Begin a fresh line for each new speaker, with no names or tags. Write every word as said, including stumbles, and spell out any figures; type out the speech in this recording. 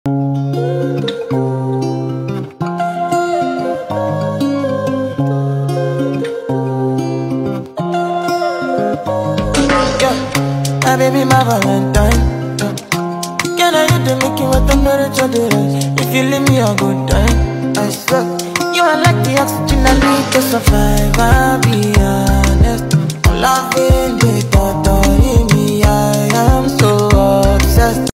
My baby, my Valentine. Can I hit the make you what temperature the rise? If you leave me a good time, I swear you are like the oxygen I need to survive. I'll be